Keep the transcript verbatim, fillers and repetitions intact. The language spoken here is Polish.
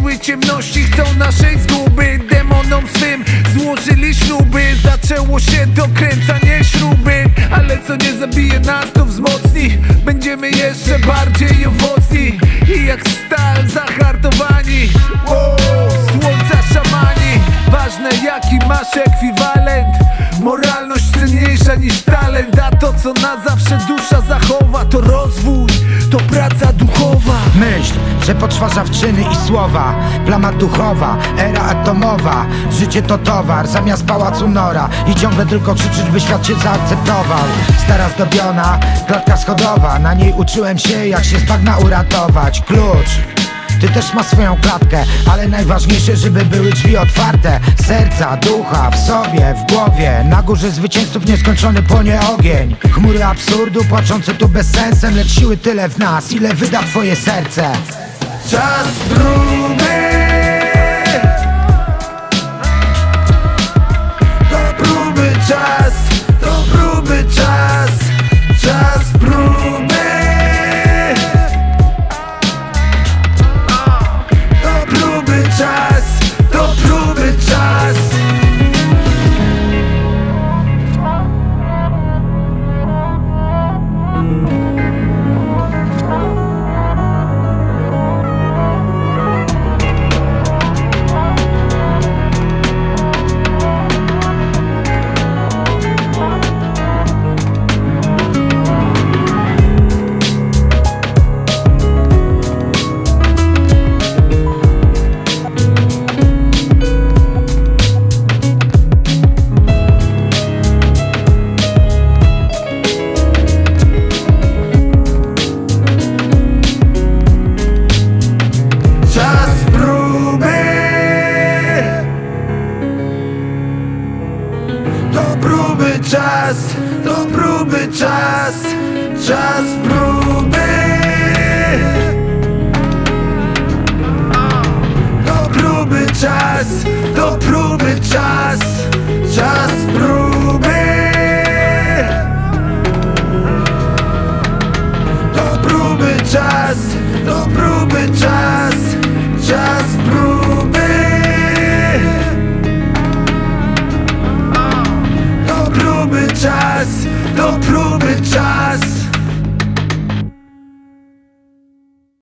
Siły ciemności chcą naszej zguby, demonom swym złożyli śluby. Zaczęło się dokręcanie śruby, ale co nie zabije nas, to wzmocni. Będziemy jeszcze bardziej owocni i jak stal zahartowani. Wow, słońca szamani. Ważne jaki masz ekwiwalent. Moralność cenniejsza niż talent, a to co na zawsze dusza zachowa, to rozwój, to praca duchowa. Myśl, że potrważa w czyny i słowa. Plama duchowa, era atomowa. Życie to towar, zamiast pałacu nora. I ciągle tylko krzyczeć, by świat cię zaakceptował. Stara zdobiona, klatka schodowa. Na niej uczyłem się, jak się z bagna uratować. Klucz, ty też masz swoją klatkę, ale najważniejsze, żeby były drzwi otwarte. Serca, ducha, w sobie, w głowie. Na górze zwycięzców nieskończony płonie ogień. Chmury absurdu płaczące tu bezsensem, lecz siły tyle w nas, ile wyda twoje serce. Czas próby, do próby czas, do próby czas. Czas próby, do próby czas, do próby czas. Czas, do próby czas, czas próby, do próby czas, do próby czas, czas próby, do próby czas, do próby czas, czas próby. Czas, do próby czas.